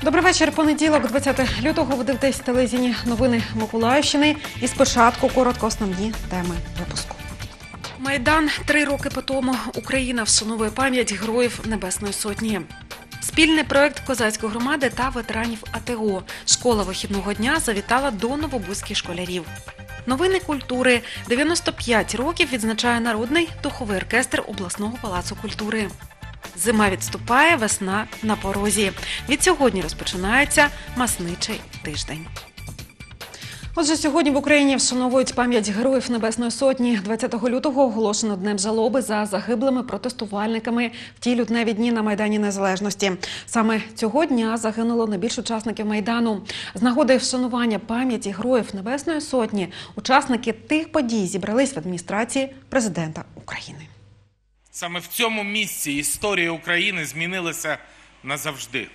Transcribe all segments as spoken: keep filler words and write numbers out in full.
Добрий вечір. Понеділок, двадцяте лютого. Ви дивитесь телевізійні новини Миколаївщини. І спочатку коротко основні теми випуску. Майдан. Три роки по тому. Україна вшановує пам'ять героїв Небесної Сотні. Спільний проєкт козацької громади та ветеранів АТО. Школа вихідного дня завітала до новобузьких школярів. Новини культури. дев'яносто п'ять років відзначає Народний духовий оркестр обласного палацу культури. Зима відступає, весна на порозі. Від сьогодні розпочинається масничий тиждень. Отже, сьогодні в Україні вшановують пам'ять героїв Небесної Сотні. двадцятого лютого оголошено Днем жалоби за загиблими протестувальниками в ті лютневі дні на Майдані Незалежності. Саме цього дня загинуло найбільше учасників Майдану. З нагоди вшанування пам'яті героїв Небесної Сотні учасники тих подій зібрались в адміністрації президента України. Саме в цьому місці історія України змінилася назавжди.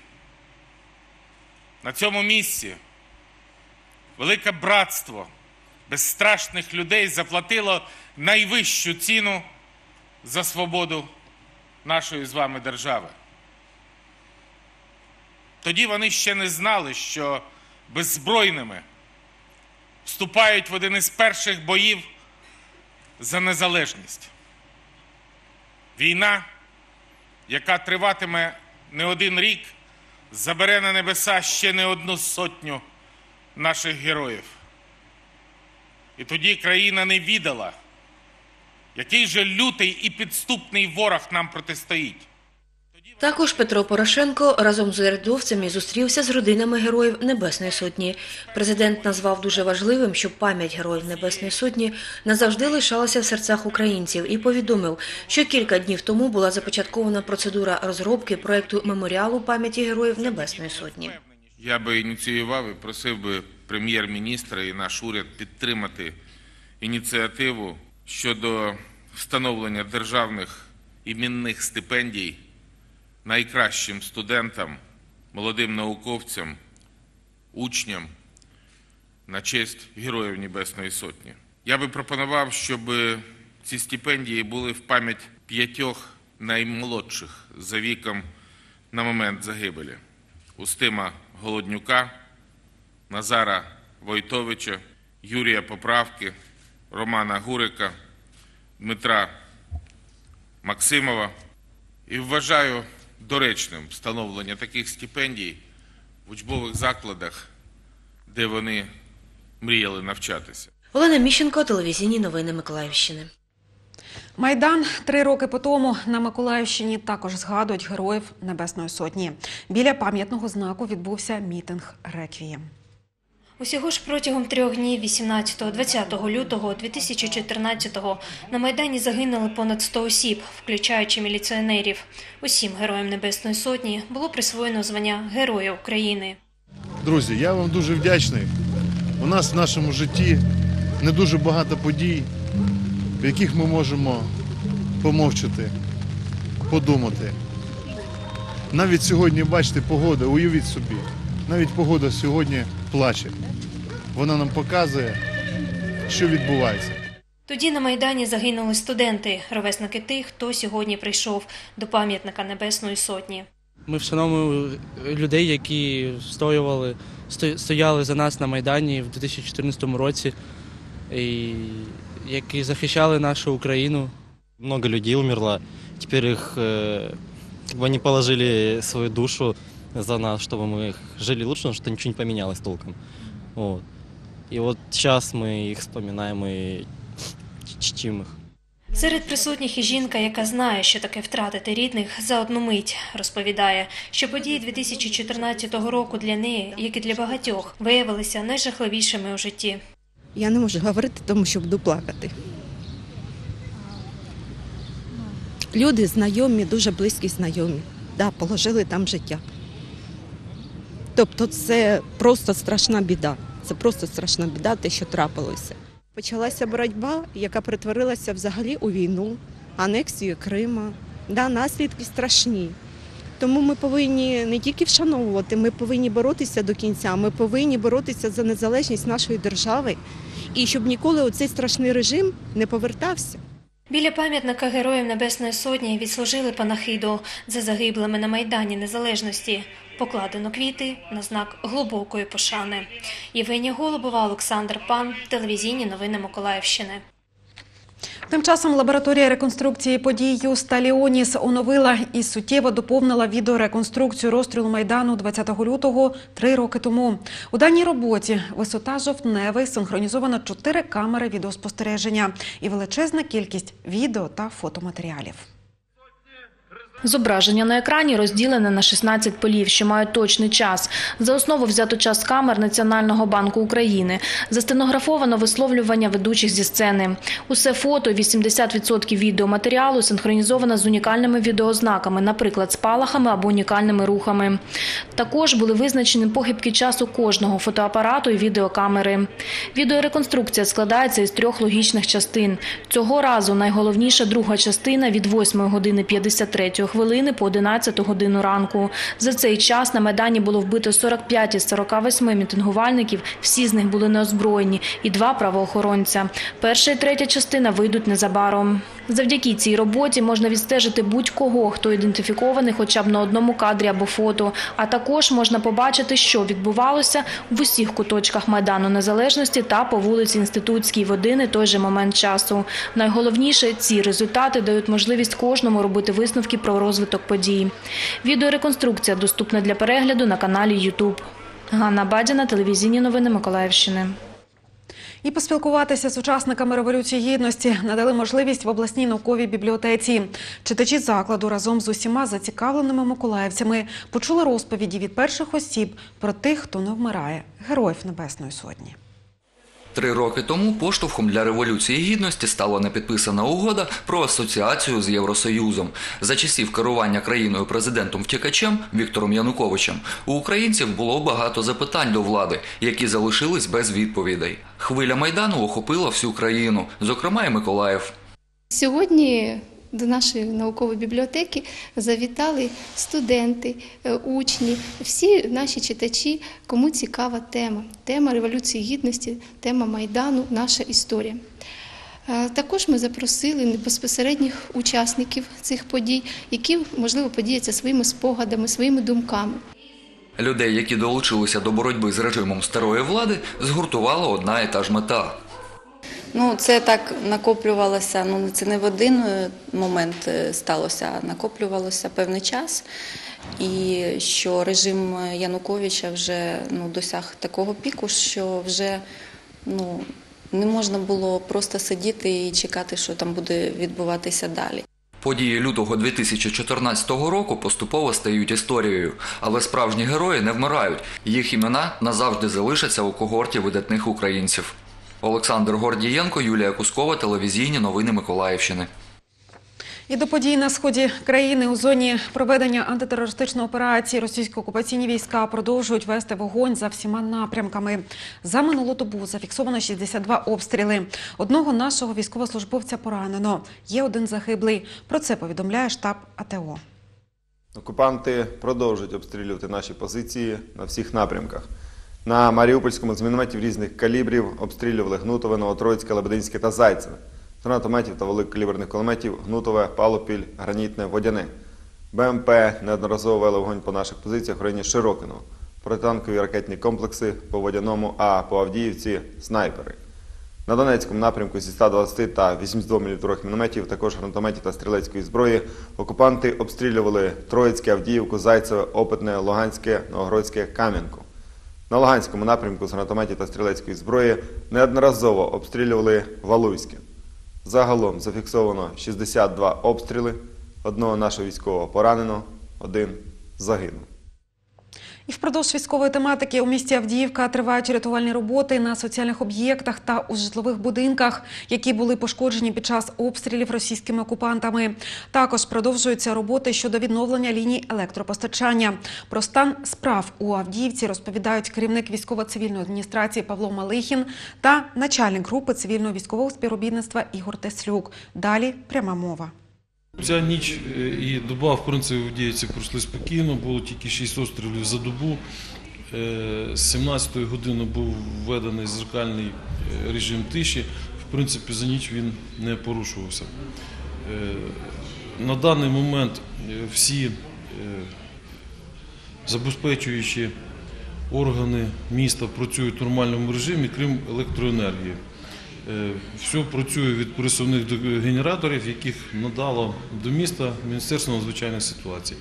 На цьому місці велике братство безстрашних людей заплатило найвищу ціну за свободу нашої з вами держави. Тоді вони ще не знали, що беззбройними вступають в один із перших боїв за незалежність. Війна, яка триватиме не один рік, забере на небеса ще не одну сотню наших героїв. І тоді країна не відала, який же лютий і підступний ворог нам протистоїть. Також Петро Порошенко разом з урядовцями зустрівся з родинами героїв Небесної Сотні. Президент назвав дуже важливим, щоб пам'ять героїв Небесної Сотні назавжди лишалася в серцях українців і повідомив, що кілька днів тому була започаткована процедура розробки проєкту меморіалу пам'яті героїв Небесної Сотні. Я би ініціював і просив би прем'єр-міністра і наш уряд підтримати ініціативу щодо встановлення державних іменних стипендій найкращим студентам, молодим науковцям, учням на честь Героїв Небесної Сотні. Я би пропонував, щоб ці стипендії були в пам'ять п'ятьох наймолодших за віком на момент загибелі. Устима Голоднюка, Назара Войтовича, Юрія Поправки, Романа Гурика, Дмитра Максимова. І вважаю доречним встановлення таких стипендій в учбових закладах, де вони мріяли навчатися. Олена Міщенко, телевізійні новини Миколаївщини. Майдан. Три роки по тому на Миколаївщині також згадують героїв Небесної Сотні. Біля пам'ятного знаку відбувся мітинг «Реквієм». Усього ж протягом трьох днів вісімнадцятого-двадцятого лютого дві тисячі чотирнадцятого на Майдані загинули понад сто осіб, включаючи міліціонерів. Усім героям Небесної Сотні було присвоєно звання Героя України. Друзі, я вам дуже вдячний. У нас в нашому житті не дуже багато подій, в яких ми можемо помовчати, подумати. Навіть сьогодні, бачите, погода, уявіть собі, навіть погода сьогодні плаче. Вона нам показує, що відбувається. Тоді на Майдані загинули студенти, ровесники тих, хто сьогодні прийшов до пам'ятника Небесної Сотні. Ми вшановуємо людей, які стояли, стояли за нас на Майдані в дві тисячі чотирнадцятому році, і які захищали нашу Україну. Много людей умерло, тепер їх, вони положили свою душу за нас, чтобы мы жили лучше, потому что ничего не поменялось толком. Вот. И вот сейчас мы их вспоминаем и чтим их. Серед присутніх і жінка, яка знає, що таке втратити рідних за одну мить, розповідає, що події дві тисячі чотирнадцятого року для неї, як і для багатьох, виявилися найжахливішими у житті. Я не можу говорити, тому що буду плакати. Люди знайомі, дуже близькі знайомі, да, положили там життя. Тобто це просто страшна біда. Це просто страшна біда, те, що трапилося. Почалася боротьба, яка перетворилася взагалі у війну, анексію Крима. Да, наслідки страшні. Тому ми повинні не тільки вшановувати, ми повинні боротися до кінця, ми повинні боротися за незалежність нашої держави. І щоб ніколи оцей страшний режим не повертався. Біля пам'ятника Героїв Небесної Сотні відслужили панахиду за загиблими на Майдані Незалежності. Покладено квіти на знак глибокої пошани. Євгенія Голубова, Олександр Пан, телевізійні новини Миколаївщини. Тим часом лабораторія реконструкції подій Юста Ліоніс оновила і суттєво доповнила відеореконструкцію розстрілу Майдану двадцятого лютого три роки тому. У даній роботі висота жовтневий, синхронізовано чотири камери відеоспостереження і величезна кількість відео та фотоматеріалів. Зображення на екрані розділене на шістнадцять полів, що мають точний час. За основу взято час камер Національного банку України. Застенографовано висловлювання ведучих зі сцени. Усе фото і вісімдесят відсотків відеоматеріалу синхронізовано з унікальними відеознаками, наприклад, спалахами або унікальними рухами. Також були визначені похибки часу кожного фотоапарату і відеокамери. Відеореконструкція складається із трьох логічних частин. Цього разу найголовніша друга частина від восьмої години п'ятдесят третьої хвилини по одинадцяту годину ранку. За цей час на Майдані було вбито сорок п'ять із сорока восьми мітингувальників, всі з них були неозброєні, і два правоохоронця. Перша і третя частина вийдуть незабаром. Завдяки цій роботі можна відстежити будь-кого, хто ідентифікований хоча б на одному кадрі або фото, а також можна побачити, що відбувалося в усіх куточках Майдану Незалежності та по вулиці Інститутській в один і той же момент часу. Найголовніше, ці результати дають можливість кожному робити висновки про розвиток подій. Відеореконструкція доступна для перегляду на каналі Ютуб. Ганна Бадіна, телевізійні новини Миколаївщини. І поспілкуватися з учасниками Революції Гідності надали можливість в обласній науковій бібліотеці. Читачі закладу разом з усіма зацікавленими миколаївцями почули розповіді від перших осіб про тих, хто не вмирає – Героїв Небесної Сотні. Три роки тому поштовхом для Революції Гідності стала непідписана угода про асоціацію з Євросоюзом. За часів керування країною президентом-втікачем Віктором Януковичем у українців було багато запитань до влади, які залишились без відповідей. Хвиля Майдану охопила всю країну, зокрема і Миколаїв. Сьогодні до нашої наукової бібліотеки завітали студенти, учні, всі наші читачі, кому цікава тема. Тема Революції Гідності, тема Майдану, наша історія. Також ми запросили безпосередніх учасників цих подій, які, можливо, поділяться своїми спогадами, своїми думками. Людей, які долучилися до боротьби з режимом старої влади, згуртувала одна і та ж мета. Ну, це так накоплювалося, ну це не в один момент сталося, а накоплювалося певний час. І що режим Януковича вже ну, досяг такого піку, що вже ну, не можна було просто сидіти і чекати, що там буде відбуватися далі. Події лютого дві тисячі чотирнадцятого року поступово стають історією, але справжні герої не вмирають. Їх імена назавжди залишаться у когорті видатних українців. Олександр Гордієнко, Юлія Кускова, телевізійні новини Миколаївщини. І до подій на сході країни у зоні проведення антитерористичної операції російсько-окупаційні війська продовжують вести вогонь за всіма напрямками. За минулу добу зафіксовано шістдесят два обстріли. Одного нашого військовослужбовця поранено. Є один загиблий. Про це повідомляє штаб А Те О. Окупанти продовжують обстрілювати наші позиції на всіх напрямках. На Маріупольському з мінометів різних калібрів обстрілювали Гнутове, Новотроїцьке, Лебединське та Зайцеве. З гранатометів та великокаліберних кулеметів Гнутове, Палопіль, Гранітне, Водяне. Бе Ем Пе неодноразово вели вогонь по наших позиціях в районі Широкиного. Протитанкові ракетні комплекси по Водяному, а по Авдіївці – снайпери. На Донецькому напрямку зі ста двадцяти та вісімдесят два міліметрових мінометів, також гранатометів та стрілецької зброї, окупанти обстрілювали Троїцьке, Авдіївку, Зайцеве, Опитне, Луганське, Новогродське, Кам'янку. На Луганському напрямку з гранатометів та стрілецької зброї неодноразово обстрілювали Валуйське. Загалом зафіксовано шістдесят два обстріли, одного нашого військового поранено, один загинув. І впродовж військової тематики у місті Авдіївка тривають рятувальні роботи на соціальних об'єктах та у житлових будинках, які були пошкоджені під час обстрілів російськими окупантами. Також продовжуються роботи щодо відновлення ліній електропостачання. Про стан справ у Авдіївці розповідають керівник військово-цивільної адміністрації Павло Малихін та начальник групи цивільного військового співробітництва Ігор Теслюк. Далі пряма мова. Ця ніч і доба, в принципі, в Авдіївці пройшли спокійно, було тільки шість обстрілів за добу. З сімнадцятої години був введений зеркальний режим тиші. В принципі, за ніч він не порушувався. На даний момент всі забезпечуючі органи міста працюють в нормальному режимі, крім електроенергії. Все працює від пересувних генераторів, яких надало до міста Міністерство надзвичайних ситуацій.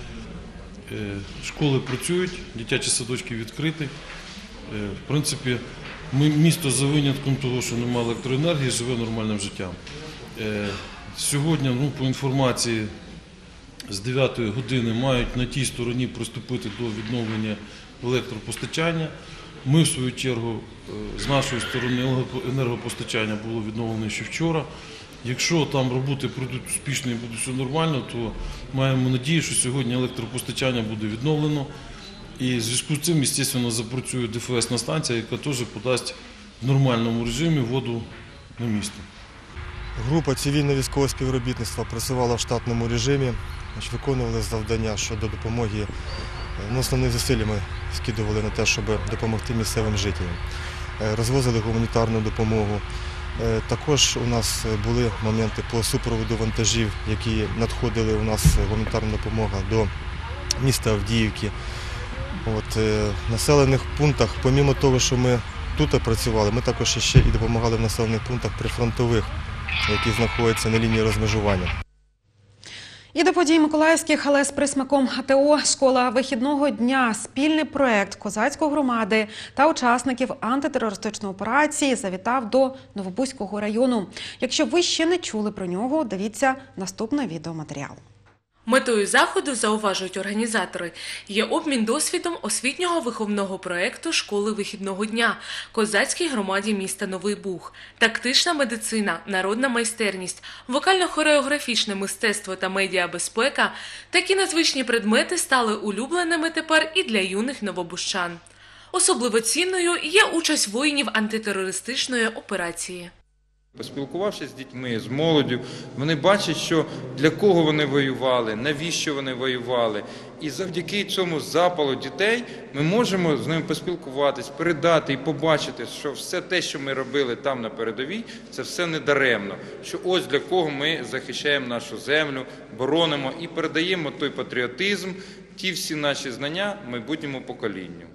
Школи працюють, дитячі садочки відкриті. В принципі, ми, місто за винятком того, що немає електроенергії, живе нормальним життям. Сьогодні, ну, по інформації, з дев'ятої години мають на тій стороні приступити до відновлення електропостачання. Ми, в свою чергу, з нашої сторони енергопостачання було відновлено ще вчора. Якщо там роботи пройдуть успішно і буде все нормально, то маємо надію, що сьогодні електропостачання буде відновлено. І в зв'язку з цим, звісно, запрацює ДФСна станція, яка теж подасть в нормальному режимі воду на місто. Група цивільно-військового співробітництва працювала в штатному режимі, виконували завдання щодо допомоги. Ну, основні зусилля ми скидували на те, щоб допомогти місцевим жителям. Розвозили гуманітарну допомогу. Також у нас були моменти по супроводу вантажів, які надходили у нас гуманітарна допомога до міста Авдіївки. От, в населених пунктах, помімо того, що ми тут працювали, ми також ще і допомагали в населених пунктах прифронтових, які знаходяться на лінії розмежування. І до подій миколаївських, але з присмаком АТО «Школа вихідного дня» – спільний проєкт козацької громади та учасників антитерористичної операції завітав до Новобузького району. Якщо ви ще не чули про нього, дивіться наступний відеоматеріал. Метою заходу, зауважують організатори, є обмін досвідом освітнього виховного проєкту «Школи вихідного дня» козацькій громаді міста Новий Буг. Тактична медицина, народна майстерність, вокально-хореографічне мистецтво та медіабезпека – такі надзвичні предмети стали улюбленими тепер і для юних новобужчан. Особливо цінною є участь воїнів антитерористичної операції. Поспілкувавшись з дітьми, з молоддю, вони бачать, що для кого вони воювали, навіщо вони воювали. І завдяки цьому запалу дітей ми можемо з ними поспілкуватись, передати і побачити, що все те, що ми робили там на передовій, це все не даремно. Що ось для кого ми захищаємо нашу землю, боронимо і передаємо той патріотизм, ті всі наші знання майбутньому поколінню.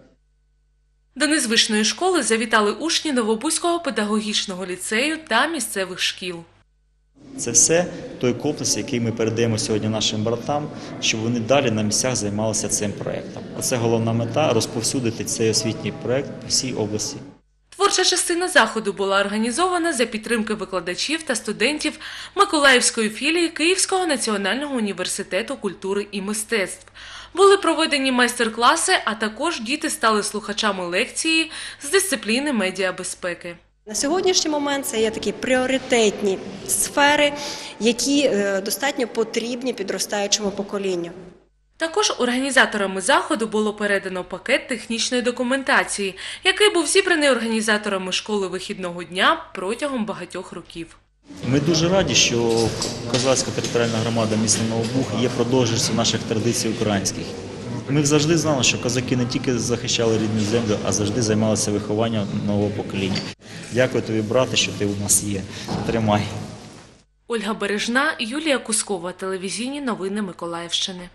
До незвичної школи завітали учні Новобузького педагогічного ліцею та місцевих шкіл. Це все той комплекс, який ми передаємо сьогодні нашим братам, щоб вони далі на місцях займалися цим проєктом. Оце головна мета – розповсюдити цей освітній проєкт по всій області. Творча частина заходу була організована за підтримки викладачів та студентів Миколаївської філії Київського національного університету культури і мистецтв. Були проведені майстер-класи, а також діти стали слухачами лекції з дисципліни медіабезпеки. На сьогоднішній момент це є такі пріоритетні сфери, які достатньо потрібні підростаючому поколінню. Також організаторами заходу було передано пакет технічної документації, який був зібраний організаторами школи вихідного дня протягом багатьох років. Ми дуже раді, що козацька територіальна громада міста Новий Буг є продовжувачем наших традицій українських. Ми завжди знали, що козаки не тільки захищали рідну землю, а завжди займалися вихованням нового покоління. Дякую тобі, брате, що ти у нас є. Тримай. Ольга Бережна, Юлія Кускова. Телевізійні новини Миколаївщини.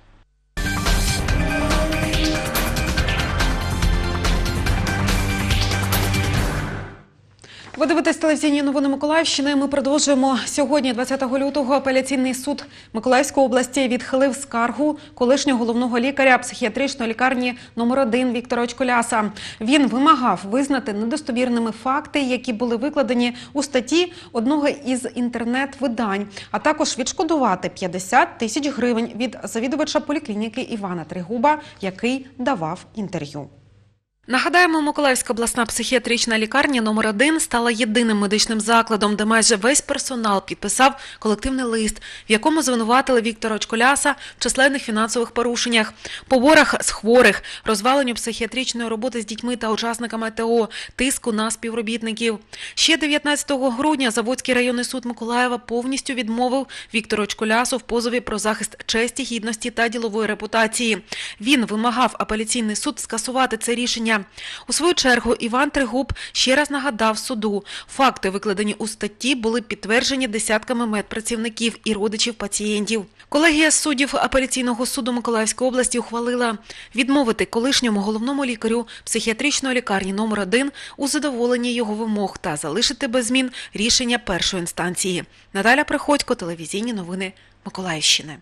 Ви дивитесь телевізійні новини Миколаївщини. Ми продовжуємо. Сьогодні, двадцятого лютого, апеляційний суд Миколаївської області відхилив скаргу колишнього головного лікаря психіатричної лікарні номер один Віктора Очколяса. Він вимагав визнати недостовірними факти, які були викладені у статті одного із інтернет-видань, а також відшкодувати п'ятдесят тисяч гривень від завідувача поліклініки Івана Тригуба, який давав інтерв'ю. Нагадаємо, Миколаївська обласна психіатрична лікарня номер один стала єдиним медичним закладом, де майже весь персонал підписав колективний лист, в якому звинуватили Віктора Очколяса в численних фінансових порушеннях, поборах з хворих, розваленню психіатричної роботи з дітьми та учасниками АТО, тиску на співробітників. Ще дев'ятнадцятого грудня Заводський районний суд Миколаєва повністю відмовив Віктору Очколясу в позові про захист честі, гідності та ділової репутації. Він вимагав апеляційний суд скасувати це рішення рішення. У свою чергу Іван Тригуб ще раз нагадав суду, факти, викладені у статті, були підтверджені десятками медпрацівників і родичів пацієнтів. Колегія суддів апеляційного суду Миколаївської області ухвалила відмовити колишньому головному лікарю психіатричної лікарні номер один у задоволенні його вимог та залишити без змін рішення першої інстанції. Наталя Приходько, телевізійні новини Миколаївщини.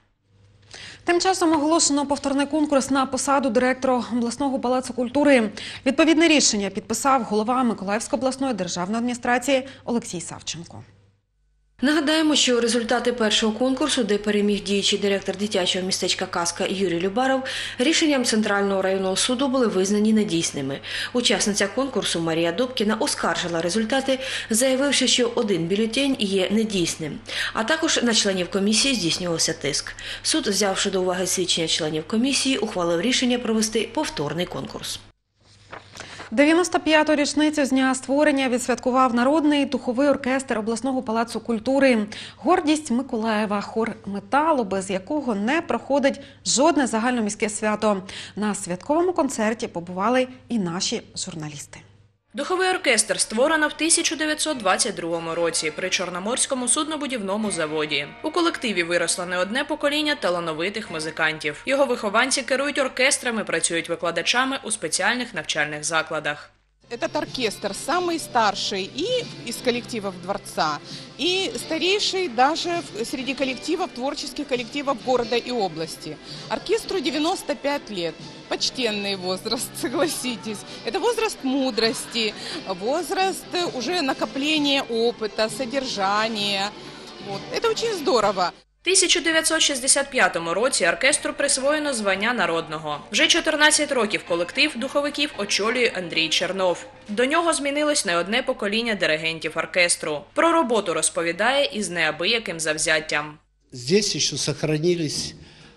Тим часом оголошено повторний конкурс на посаду директора обласного палацу культури. Відповідне рішення підписав голова Миколаївської обласної державної адміністрації Олексій Савченко. Нагадаємо, що результати першого конкурсу, де переміг діючий директор дитячого містечка «Казка» Юрій Любаров, рішенням Центрального районного суду були визнані недійсними. Учасниця конкурсу Марія Добкіна оскаржила результати, заявивши, що один бюлетень є недійсним. А також на членів комісії здійснювався тиск. Суд, взявши до уваги свідчення членів комісії, ухвалив рішення провести повторний конкурс. дев'яносто п'яту річницю з дня створення відсвяткував народний духовий оркестр обласного палацу культури. Гордість Миколаєва – хор металу, без якого не проходить жодне загальноміське свято. На святковому концерті побували і наші журналісти. Духовий оркестр створено в тисяча дев'ятсот двадцять другому році при Чорноморському суднобудівному заводі. У колективі виросло не одне покоління талановитих музикантів. Його вихованці керують оркестрами, працюють викладачами у спеціальних навчальних закладах. Этот оркестр самый старший и из коллективов дворца, и старейший даже среди коллективов, творческих коллективов города и области. Оркестру девяносто пять лет. Почтенный возраст, согласитесь. Это возраст мудрости, возраст уже накопления опыта, содержания. Вот. Это очень здорово. В тисяча дев'ятсот шістдесят п'ятому році оркестру присвоєно звання народного. Вже чотирнадцять років колектив духовиків очолює Андрій Чернов. До нього змінилось не одне покоління диригентів оркестру. Про роботу розповідає із неабияким завзяттям. Здесь еще сохранились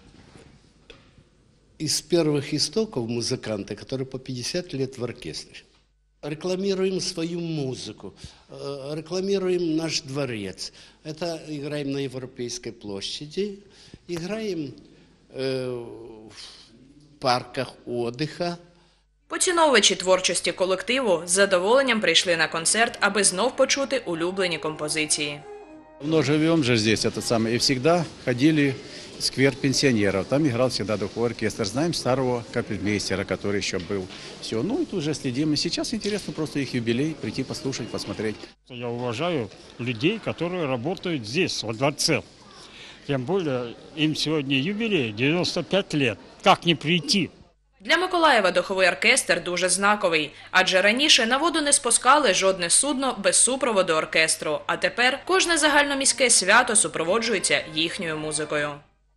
из первых истоков музыканты, которые по пятьдесят лет в оркестре. Рекламируем свою музыку, рекламируем наш дворец. Это играем на Европейской площади, играем э, в парках отдыха. Поціновувачі творчості колективу з задоволенням прийшли на концерт, аби знов почути улюблені композиції. Давно живем же здесь, этот самый, и всегда ходили в сквер пенсионеров. Там играл всегда духовой оркестр. Знаем старого капельмейстера, который еще был. Все, ну и тут уже следим. И сейчас интересно просто их юбилей, прийти послушать, посмотреть. Я уважаю людей, которые работают здесь, во дворце. Тем более им сегодня юбилей, девяносто пять лет. Как не прийти? Для Миколаєва духовий оркестр дуже знаковий, адже раніше на воду не спускали жодне судно без супроводу оркестру, а тепер кожне загальноміське свято супроводжується їхньою музикою.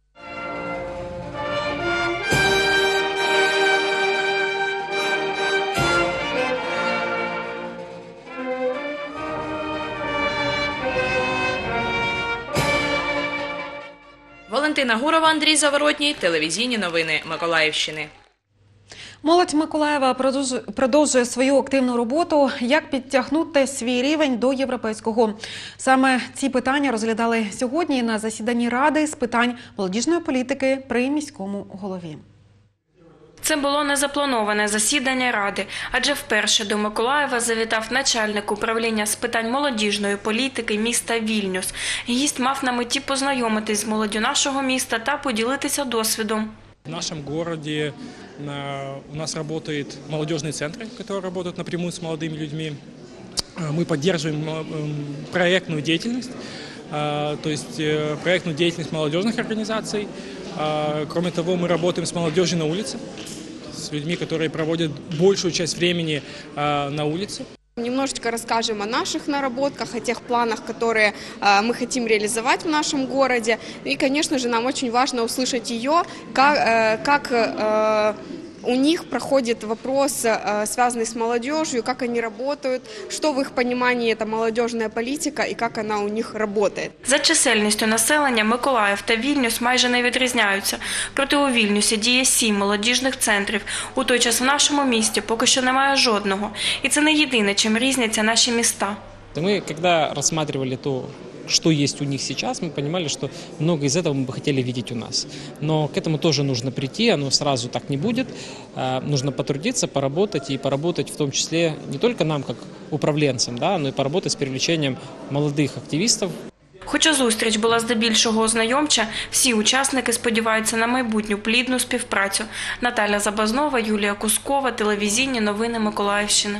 Валентина Гурова, Андрій Заворотній, телевізійні новини Миколаївщини. Молодь Миколаєва продовжує свою активну роботу. Як підтягнути свій рівень до європейського? Саме ці питання розглядали сьогодні на засіданні Ради з питань молодіжної політики при міському голові. Це було незаплановане засідання Ради, адже вперше до Миколаєва завітав начальник управління з питань молодіжної політики міста Вільнюс. Гість мав на меті познайомитись з молоддю нашого міста та поділитися досвідом. В нашем городе у нас работают молодежные центры, которые работают напрямую с молодыми людьми. Мы поддерживаем проектную деятельность, то есть проектную деятельность молодежных организаций. Кроме того, мы работаем с молодежью на улице, с людьми, которые проводят большую часть времени на улице. Немножечко расскажем о наших наработках, о тех планах, которые э, мы хотим реализовать в нашем городе. И, конечно же, нам очень важно услышать ее, как, э, как э, у них проходит вопрос, э, связанный с молодежью, как они работают, что в их понимании это молодежная политика и как она у них работает. За чисельністю населення Миколаїв та Вільнюс майже не відрізняються. Проте у Вільнюсі діє сім молодіжних центрів. У той час в нашому місті поки що немає жодного. І це не єдине, чим різняться наші міста. Мы, когда рассматривали ту что есть у них сейчас, мы понимали, что много из этого мы бы хотели видеть у нас. Но к этому тоже нужно прийти, оно сразу так не будет. Нужно потрудиться, поработать, и поработать в том числе не только нам, как управленцам, да, но и поработать с привлечением молодых активистов. Хоча зустріч була здебільшого ознайомча, всі учасники сподіваються на майбутню плідну співпрацю. Наталя Забазнова, Юлія Кускова, телевізійні новини Миколаївщини.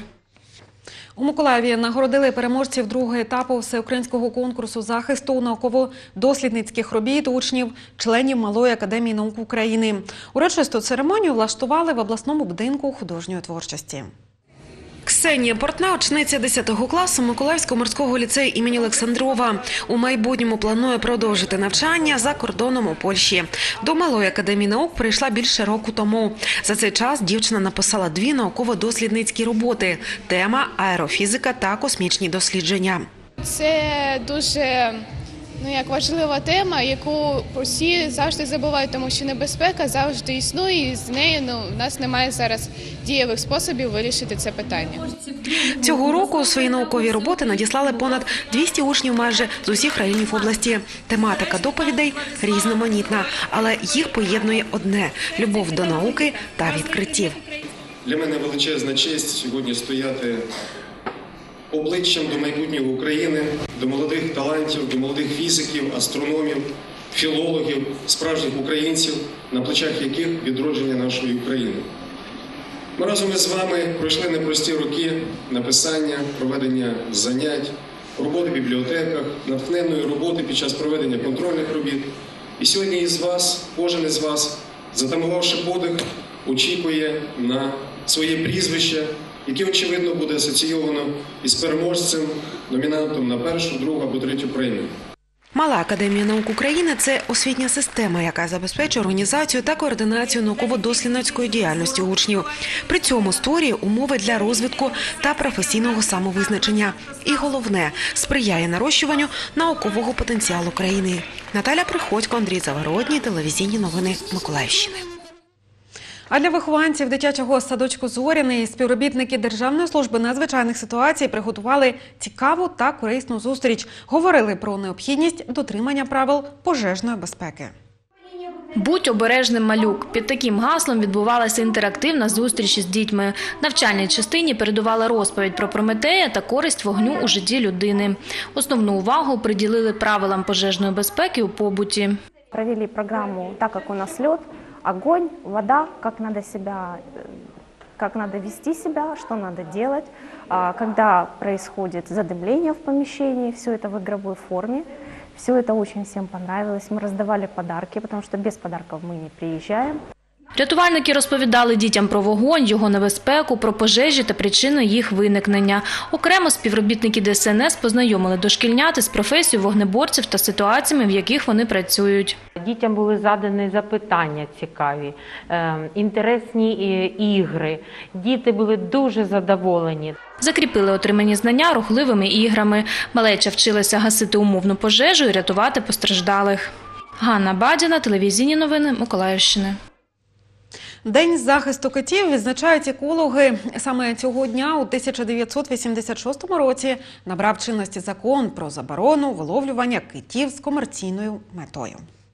У Миколаєві нагородили переможців другого етапу всеукраїнського конкурсу захисту науково-дослідницьких робіт учнів, членів Малої академії наук України. Урочисту церемонію влаштували в обласному будинку художньої творчості. Ксенія Портна – учениця десятого класу Миколаївського морського ліцею імені Олександрова. У майбутньому планує продовжити навчання за кордоном у Польщі. До Малої академії наук прийшла більше року тому. За цей час дівчина написала дві науково-дослідницькі роботи – тема «Аерофізика та космічні дослідження». Це дуже... Ну, як важлива тема, яку всі завжди забувають, тому що небезпека завжди існує, і з нею ну, в нас немає зараз дієвих способів вирішити це питання. Цього року свої наукові роботи надіслали понад двісті учнів майже з усіх районів області. Тематика доповідей різноманітна, але їх поєднує одне – любов до науки та відкриттів. Для мене величезна честь сьогодні стояти обличчям до майбутнього України, до молодих талантів, до молодих фізиків, астрономів, філологів, справжніх українців, на плечах яких відродження нашої України. Ми разом із вами пройшли непрості роки написання, проведення занять, роботи в бібліотеках, натхненної роботи під час проведення контрольних робіт. І сьогодні із вас, кожен із вас, затамувавши подих, очікує на своє прізвище, яке, очевидно, буде асоційовано із переможцем, номінантом на першу, другу або третю премію. Мала академія наук України – це освітня система, яка забезпечує організацію та координацію науково-дослідницької діяльності учнів. При цьому створює умови для розвитку та професійного самовизначення. І головне – сприяє нарощуванню наукового потенціалу країни. Наталя Приходько, Андрій Завгородній, телевізійні новини Миколаївщини. А для вихованців дитячого садочку «Зоряний» співробітники Державної служби надзвичайних ситуацій приготували цікаву та корисну зустріч. Говорили про необхідність дотримання правил пожежної безпеки. «Будь обережним, малюк». Під таким гаслом відбувалася інтерактивна зустріч із дітьми. Навчальній частині передувала розповідь про Прометея та користь вогню у житті людини. Основну увагу приділили правилам пожежної безпеки у побуті. Провели программу «Так как у нас лед», огонь, вода, как надо себя, как надо вести себя, что надо делать, когда происходит задымление в помещении, все это в игровой форме. Все это очень всем понравилось. Мы раздавали подарки, потому что без подарков мы не приезжаем. Рятувальники розповідали дітям про вогонь, його небезпеку, про пожежі та причини їх виникнення. Окремо співробітники Де Ес Ен Ес познайомили дошкільнят із професією вогнеборців та ситуаціями, в яких вони працюють. Дітям були задані запитання цікаві, інтересні ігри. Діти були дуже задоволені. Закріпили отримані знання рухливими іграми. Малеча вчилася гасити умовну пожежу і рятувати постраждалих. Ганна Бадіна, телевізійні новини Миколаївщини. День захисту китів відзначають екологи. Саме цього дня у тисяча дев'ятсот вісімдесят шостому році набрав чинності закон про заборону виловлювання китів з комерційною метою.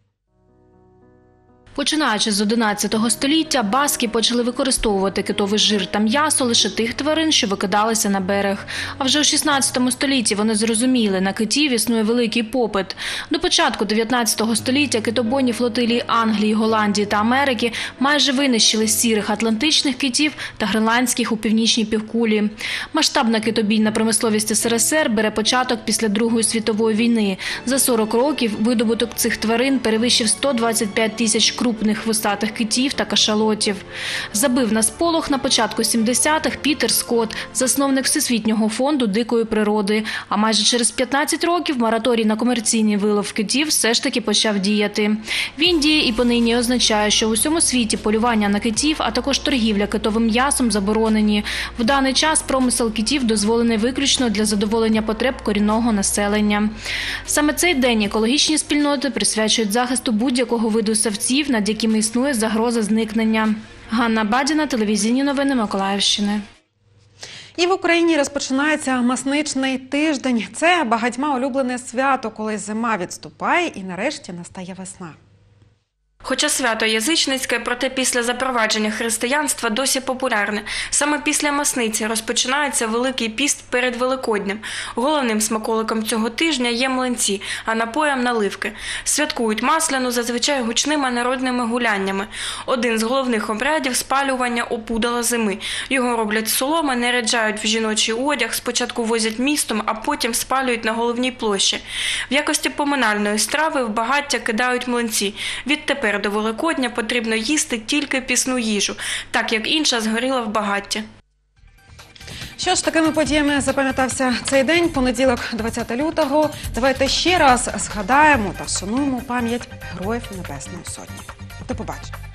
Починаючи з одинадцятого століття, баски почали використовувати китовий жир та м'ясо лише тих тварин, що викидалися на берег. А вже у шістнадцятому столітті вони зрозуміли, на китів існує великий попит. До початку дев'ятнадцятого століття китобойні флотилії Англії, Голландії та Америки майже винищили сірих атлантичних китів та гренландських у північній півкулі. Масштабна китобійна промисловість Ес Ер Ес Ер бере початок після Другої світової війни. За сорок років видобуток цих тварин перевищив сто двадцять п'ять тисяч крупних хвостатих китів та кашалотів. Забив на сполох на початку сімдесятих Пітер Скотт, засновник Всесвітнього фонду дикої природи. А майже через п'ятнадцять років мораторій на комерційний вилов китів все ж таки почав діяти. Він діє і понині означає, що в усьому світі полювання на китів, а також торгівля китовим м'ясом заборонені. В даний час промисел китів дозволений виключно для задоволення потреб корінного населення. Саме цей день екологічні спільноти присвячують захисту будь-якого виду савців, над якими існує загроза зникнення. Ганна Бадіна, телевізійні новини Миколаївщини. І в Україні розпочинається масничний тиждень. Це багатьма улюблене свято, коли зима відступає і нарешті настає весна. Хоча свято язичницьке, проте після запровадження християнства досі популярне. Саме після Масниці розпочинається Великий піст перед Великоднем. Головним смаколиком цього тижня є млинці, а напоєм – наливки. Святкують Масляну зазвичай гучними народними гуляннями. Один з головних обрядів – спалювання опудала зими. Його роблять з соломи, наряджають в жіночий одяг, спочатку возять містом, а потім спалюють на головній площі. В якості поминальної страви в багаття кидають млинці. Відтепер до Великодня потрібно їсти тільки пісну їжу, так як інша згоріла в багатті. Що ж, такими подіями запам'ятався цей день, понеділок, двадцяте лютого. Давайте ще раз згадаємо та вшануємо пам'ять Героїв Небесної Сотні. До побачення.